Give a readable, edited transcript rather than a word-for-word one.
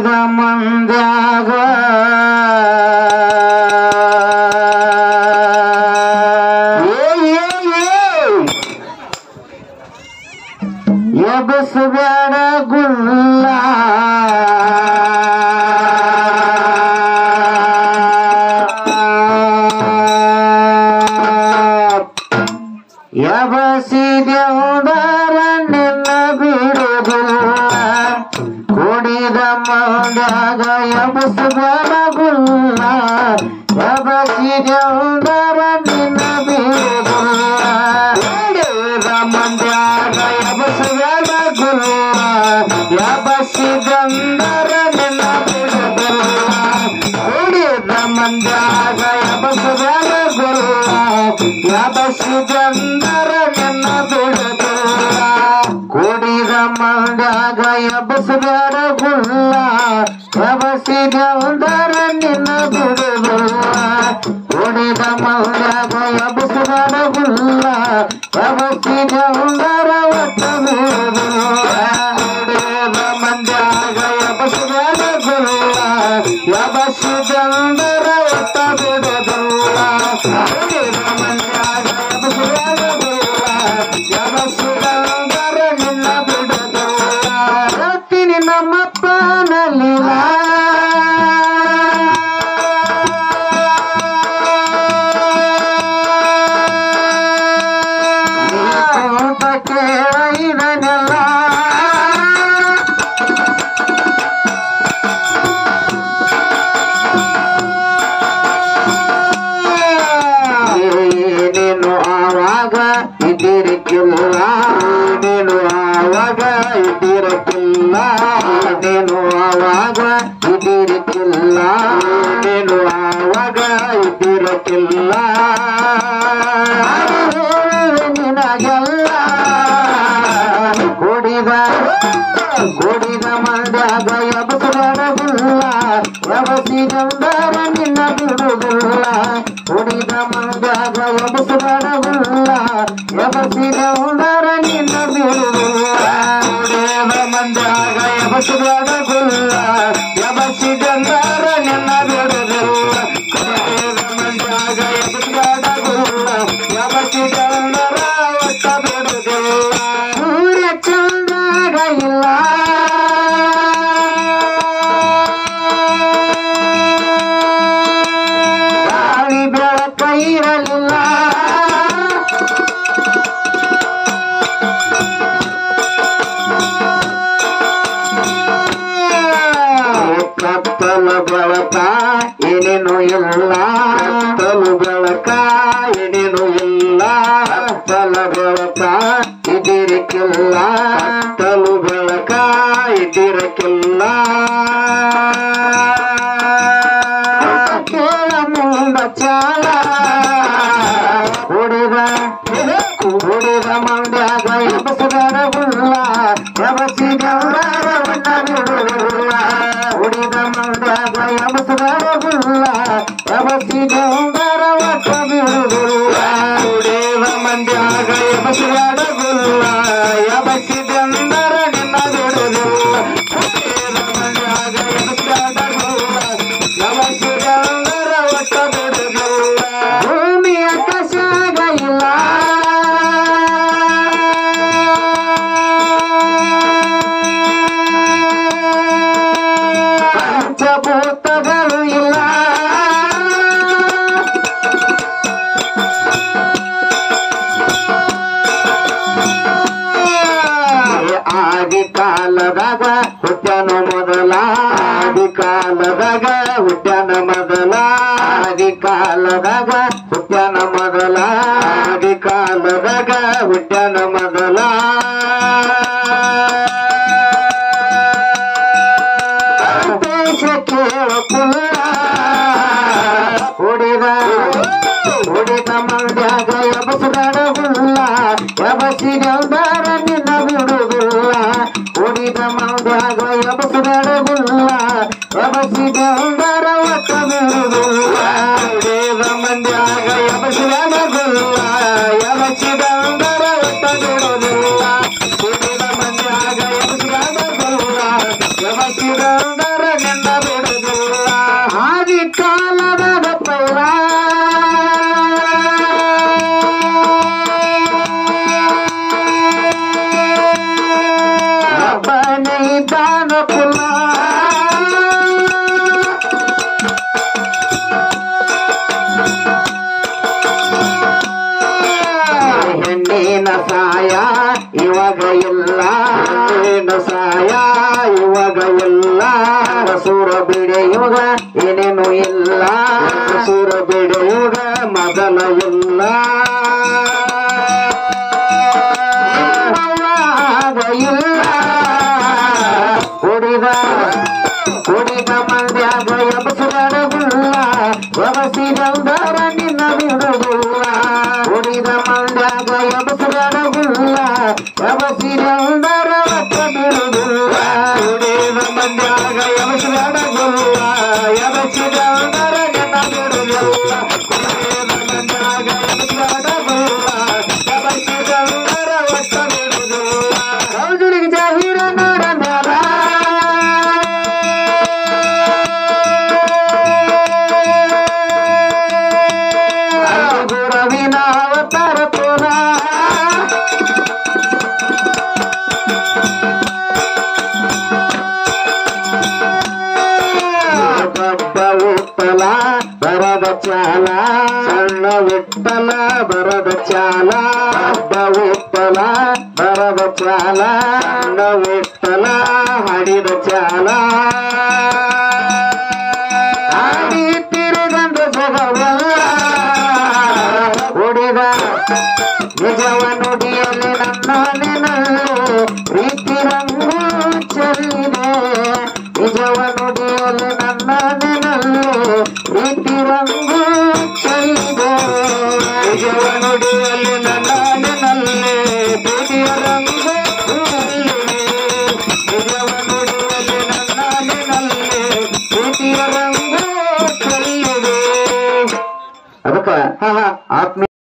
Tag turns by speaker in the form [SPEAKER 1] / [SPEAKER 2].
[SPEAKER 1] ಕೂಡಿದ ಮಂದ್ಯಾಗ ಎಬಸಬೇಡ ಗುಲ್ಲ ಎಬಸಿದೆವುದರ ನಿನ್ನ ಬಿಡುವುದಿಲ್ಲ ಕೂಡಿದ ಮಂದ್ಯಾಗ ಎಬಸಬೇಡ ಗುಲ್ಲ ಎಬಸಿದೆವುದರ ನಿನ್ನ ಬಿಡುವುದಿಲ್ಲ ಕೂಡಿದ ಮಂದ್ಯಾಗ ಎಬಸಬೇಡ ಗುಲ್ಲ ಎಬಸಿದಂದರ ನಿನ್ನ ಬಿಡುವುದಿಲ್ಲ ಕೂಡಿದ ಮಂದ್ಯಾಗ ಎಬಸಬೇಡ ಗುಲ್ಲ ಎಬಸಿದಂದರ ನಿನ್ನ ಬಿಡುವುದಿಲ್ಲ ಕೂಡಿದ ಮಂದ್ಯಾಗ ಎಬಸಬೇಡ ಗುಲ್ಲ ಎಬಸಿದಂದರ ನಿನ್ನ ಬಿಡುವುದಿಲ್ಲ ಕೂಡಿದ ಮಂದ್ಯಾಗ ಎಬಸಬೇಡ ಗುಲ್ಲ ಎಬಸಿದಂದರ ಒಟ್ಟ ಬಿಡುವುದಿಲ್ಲ ಕೂಡಿದ ಮಂದ್ಯಾಗ ಎಬಸಬೇಡ ಗುಲ್ಲ ಎಬಸಿದಂದರ ಒಟ್ಟ ಬಿಡುವುದಿಲ್ಲ ಕೂಡಿದ ಮಂದ್ಯಾಗ ಎಬಸಬೇಡ ಗುಲ್ಲ ಎಬಸಿದಂದರ ನಿನ್ನ ಬಿಡುವುದಿಲ್ಲ ರತ್ತೀನಿ ನಮ್ಮಪ್ಪನಲ್ಲಿಲ್ಲ ನೀನು ಆವಾಗ ಇದ್ದಿರಕ್ಕಿಲ್ಲ ನೀನು ಆವಾಗ ಇದ್ದಿರಕ್ಕಿಲ್ಲ ನೀನು ಆವಾಗ ಇದ್ದಿರಕ್ಕಿಲ್ಲ ನೀನು ಆವಾಗ ಇದ್ದಿರಕ್ಕಿಲ್ಲ ನಿನಗೆಲ್ಲ ಕೂಡಿದ ಮಂದ್ಯಾಗ ಎಬಸಬೇಡ ಗುಲ್ಲ ಎಬಸಿದಂದರ ನಿನ್ನ ಬಿಡುವುದಿಲ್ಲ ಕೂಡಿದ ಮಂದ್ಯಾಗ ಎಬಸಬೇಡ ಗುಲ್ಲ ಎಬಸಿದಂದರ ನಿನ್ನ ಬಿಡುವುದಿಲ್ಲ ಕೂಡಿದ ಮಂದ್ಯಾಗ ಎಬಸಬೇಡ ಗುಲ್ಲ ಎಬಸಿದಂದರ ನಿನ್ನ ಬಿಡುವುದಿಲ್ಲ ಕೂಡಿದ ಮಂದ್ಯಾಗ ಎಬಸಬೇಡ ಗುಲ್ಲ ಎಬಸಿದಂದರ ಒಟ್ಟ ಬಿಡುವುದಿಲ್ಲ ಸೂರ್ಯ ಚಂದ್ರಾಗ ಇಲ್ಲ ಗಾಳಿ ಬೆಳಕ ಇರಲಿಲ್ಲ ಕತ್ತಲ ಬೆಳಕ ಏನೇನು ಇಲ್ಲ ಕತ್ತಲು ಬೆಳಕ ಏನೇನು ಇಲ್ಲ ಕತ್ತಲ ಬೆಳಕ ಇದಿರಕ್ಕಿಲ್ಲ ಕತ್ತಲು ಬೆಳಕ ಇದಿರಕ್ಕಿಲ್ಲ ಕೇಳ ಮುಂದ ಚಾಲ ಕೂಡಿದ ಮಂದ್ಯಾಗ ಎಬಸಬೇಡ ಗುಲ್ಲ ಎಬಸಿದವರ ಬಿಡುವುದಿಲ್ಲ ಕೂಡಿದ ಮಂದ್ಯಾಗ ಎಬಸಬೇಡ ಗುಲ್ಲ ಎಬಸಿದವರ ಒಟ್ಟ ಬಿಡುವುದಿಲ್ಲ ಕೂಡಿದ ಮಂದ್ಯಾಗ ಎಬಸಬೇಡ ಗುಲ್ಲ ಎಬಸಿದಂದರ ನಿನ್ನ ಬಿಡುವುದಿಲ್ಲ ಕೂಡಿದ ಮಂದ್ಯಾಗ ಎಬಸಬೇಡ ಗುಲ್ಲ ಎಬಸಿದಂದರ ಒಟ್ಟ ಬಿಡುವುದಿಲ್ಲ ಭೂಮಿ ಆಕಾಶಾಗ ಇಲ್ಲ ಪಂಚಭೂತಗಳು ಇಲ್ಲ ಆದಿ ಕಾಲದಾಗ ಹುಟ್ಟ್ಯಾನ ಮೊದಲ ಆದಿ ಕಾಲದಾಗ ಹುಟ್ಟ್ಯಾನ ಮೊದಲ ಆದಿ ಕಾಲದಾಗ ಹುಟ್ಟ್ಯಾನ ಮೊದಲ ಆದಿ ಕಾಲದಾಗ ಹುಟ್ಟ್ಯಾನ ಮೊದಲ ದೇಶ ಕೇಳಕುಲ್ಲ ಕೂಡಿದ ಮಂದ್ಯಾಗ ಎಬಸಬೇಡ ಗುಲ್ಲ ಎಬಸಿದವರ ನಿನ್ನ ಬಿಡುವುದಿಲ್ಲ ಕೂಡಿದ ಮಂದ್ಯಾಗ ಎಬಸಬೇಡ ಗುಲ್ಲ ಎಬಸಿದವರ ಒಟ್ಟ ಬಿಡುವುದಿಲ್ಲ ಕೂಡಿದ ಮಂದ್ಯಾಗ ಎಬಸಬೇಡ ಗುಲ್ಲ ಎಬಸಿದವರ ಒಟ್ಟ ಬಿಡುವುದಿಲ್ಲ ಕೂಡಿದ ಮಂದ್ಯಾಗ ಎಬಸಬೇಡ ಗುಲ್ಲ ಎಬಸಿದವರ ಇಲ್ಲ ಸೂರ ಬಿಡೆಯುಗ ಏನೇನು ಇಲ್ಲ ಸೂರ ಬಿಡೆಯುಗ ಮೊದಲ ಇಲ್ಲ ಕುಡಿದ ಮಂದ್ಯಾಗ ಎಬಸುರಗುಲ್ಲ ಎಬಸಿದವರ ನಿನ್ನ ಬಿಡುವುದಿಲ್ಲ ಕುಡಿದ ಮಂದ್ಯಾಗ ಎಬಸುರಗುಲ್ಲ ಎಬಸಿದವರ ಒತ್ತ ಬಿಡುವುದಿಲ್ಲ ಕುಡಿದ ಮಂದ್ಯಾಗ ಎಬಸುರಗುಲ್ಲ ಎಬಸಿದವರ ನಿನ್ನ ಬಿಡುವುದಿಲ್ಲ ಕುಡಿದ ಮಂದ್ಯಾಗ ಎಬಸುರಗುಲ್ಲ ಎಬಸಿದವರ ಒತ್ತ ಬಿಡುವುದಿಲ್ಲ ಹೌದುಳಿಗೆ ಜಾಹೀರ ನೋಡ ಬರದ ಚಾಲ ಸಣ್ಣ ವಿಠಲ ಬರದ ಚಾಲ ಹಬ್ಬ ವಿಠಲ ಬರದ ಚಾಲ ಸಣ್ಣ ವಿಠಲ ಹಾಡಿದ ಚಾಲ ಹಾಡಿ ತಿರುಗಂದ ಜಗವಲ್ಲ ಹೊಡಿದ ನಿಜವ ನುಡಿಯಲ್ಲಿ ನನ್ನ ನೆನಲು ಪ್ರೀತಿ ರಂಗು ಚೆಲ್ಲಿದೆ ನಿಜವ ನುಡಿಯಲ್ಲಿ ನನ್ನ ನೆನಲು ಪ್ರೀತಿ ರಂಗು